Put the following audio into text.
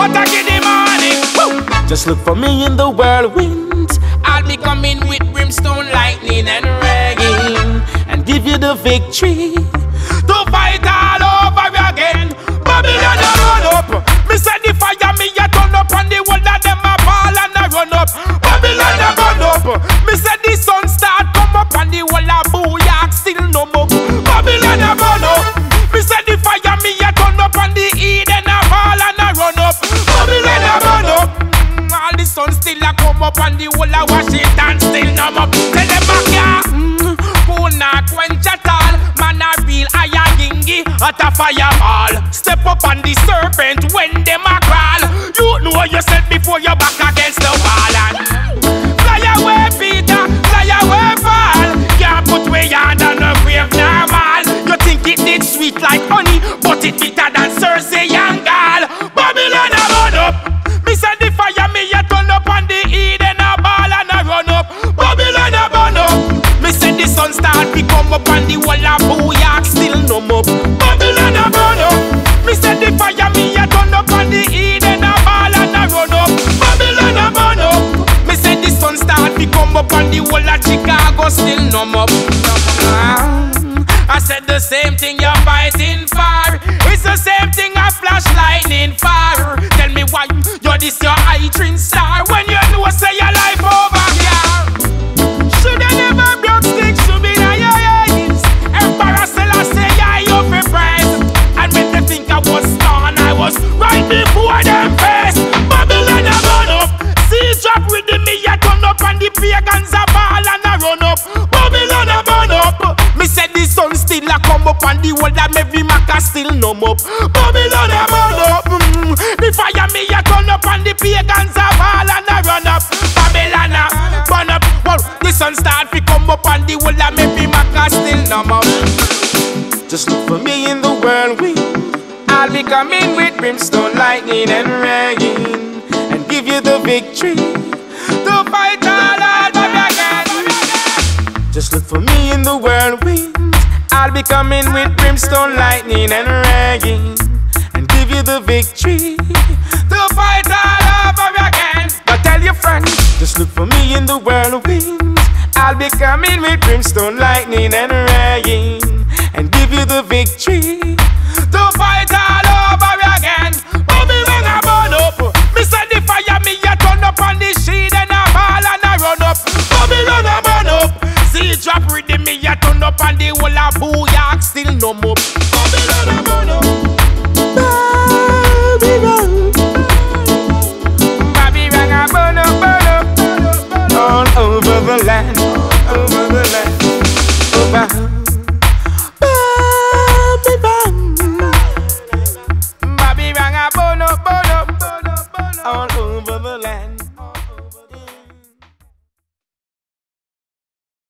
what I get the money. Woo! Just look for me in the whirlwind. I'll be coming with brimstone, lightning and rain, and give you the victory to fight all over again. Babylon a run up. Me say the fire me a turn up, and the whole of them a ball and a run up. Babylon a run up. Me say the sun start come up, and the whole of booyak still no more. Babylon a run up. Me say the fire me a turn up, and the Eden a ball and a run up. Babylon a run up. All the sun still a come up, and the whole of Washington still no more. Tell them back ya, who not quench at all. Man a real aya gingy at a fireball. Step up on the serpent when them a crawl. You know yourself before you're back against the wall. And fly away, Peter, fly away, fall. Can't put way under the grave normal. You think it did sweet like honey, but it bitter than Cersei and Gal. Babylon a run up. Me say the fire me a turn up, and the Eden a ball and a run up. Babylon a burn up. Me say the sun start to come up, and the whole of booyak still no more. Babylon a burn up. Me say the fire me a turn up, and the Eden a ball and a run up. Babylon a burn up. Me say the sun start to come up, and the whole of Chicago still no more. I said the same thing you're fighting for. It's the same thing I flash lightning for. Tell me why you're this your eye-train star when you know say your life over here. Shoulda never broke stick, should be in your eyes. Emperor Selassie, I up for praise. And when they think I was gone, I was right before them face. Babylon a run up. See drop with me a turn up, and the pagans a ball and a run up. Babylon a burn up. Me said the sun still a come up, and the world of every maca still numb up. Babylon a burn up. The fire me a turn up, and the pagans a ball and a run up. Babylon a burn up. Well, the sun start to come up, and the world of every maca still numb up. Just look for me in the whirlwind. I'll be coming with brimstone, lightning and rain, and give you the victory to fight all over again. Just look for me in the whirlwind. I'll be coming with brimstone, lightning and rain, and give you the victory to fight all over again. But tell your friends, just look for me in the whirlwind. I'll be coming with brimstone, lightning and rain, and give you the victory to fight all over again. Babylon a burn up. Me say the fire me a turn up, and the shield and a ball and a run up. Babylon a burn up. See drop rhythm me a turn up, and the whole of booyak still no more. Babylon a burn up. Babylon, Babylon a burn up, burn up, all over the land.